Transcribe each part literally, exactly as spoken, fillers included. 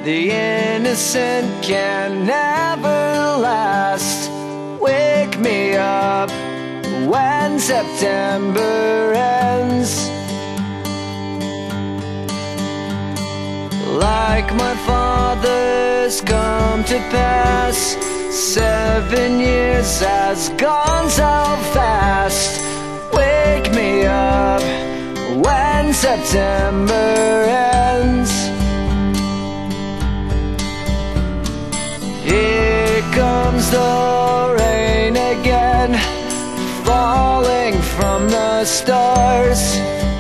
The innocent can never last. Wake me up when September ends. Like my father's come to pass, seven years has gone so fast. Wake me up when September ends. Here comes the rain again, falling from the stars,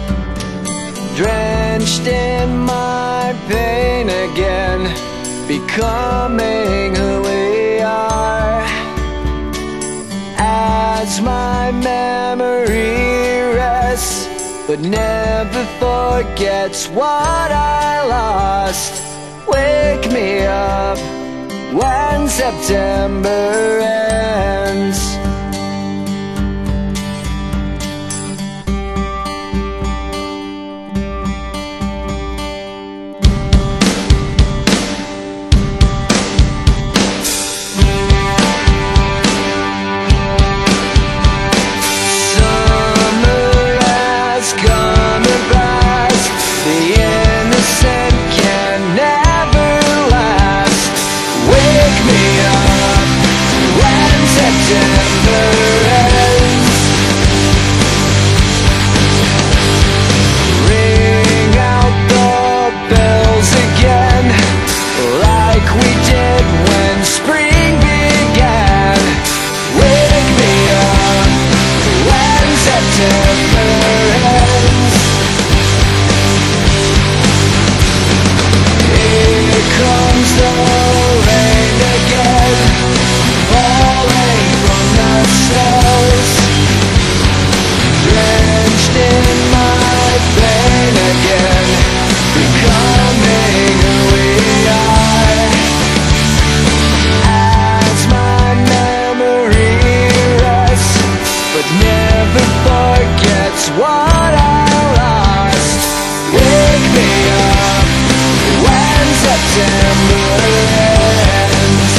drenched in my pain again, becoming who we are. As my memory rests, but never forgets what I lost. Wake me up when September ends. What I lost. Wake me up when September ends.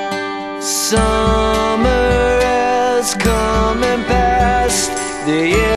Summer has come and passed. The